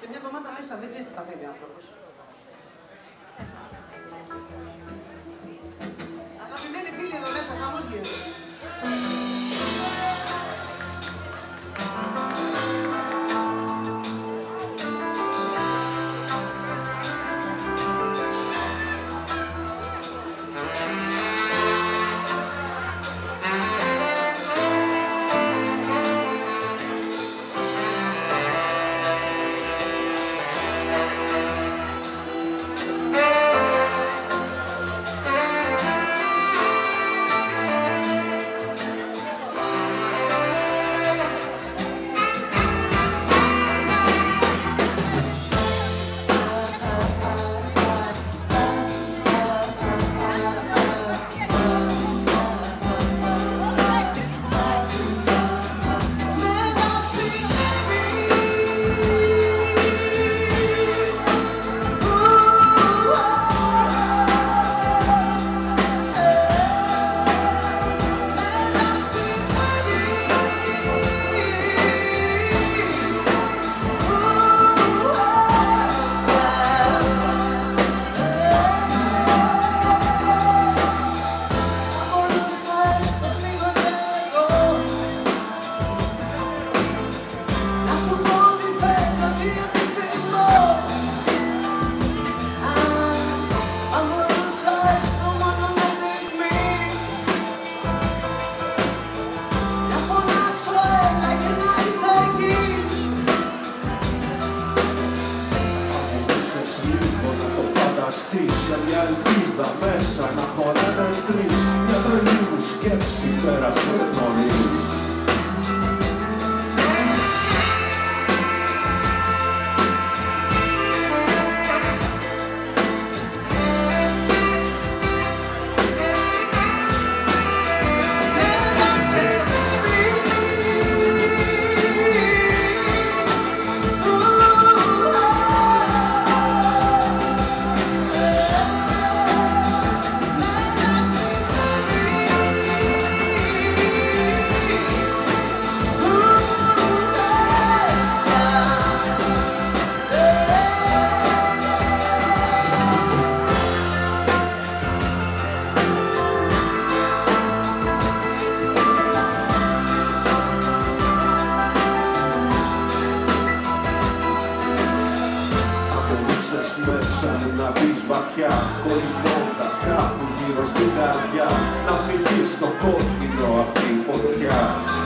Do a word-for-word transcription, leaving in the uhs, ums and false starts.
Και μια εβδομάδα μέσα, δεν ξέρεις τι παθαίνει ο άνθρωπος. Αγαπημένοι φίλοι εδώ μέσα, χαμός γίνεται. Σε μια ελπίδα μέσα να χωράνε τρεις. Μια τρελή μου σκέψη πέρασε νωρίς. Μέσα να μπεις βαθιά, κολυμπώντας κάπου γύρω στην καρδιά, να φυγείς στο κόκκινο απ' τη φωτιά.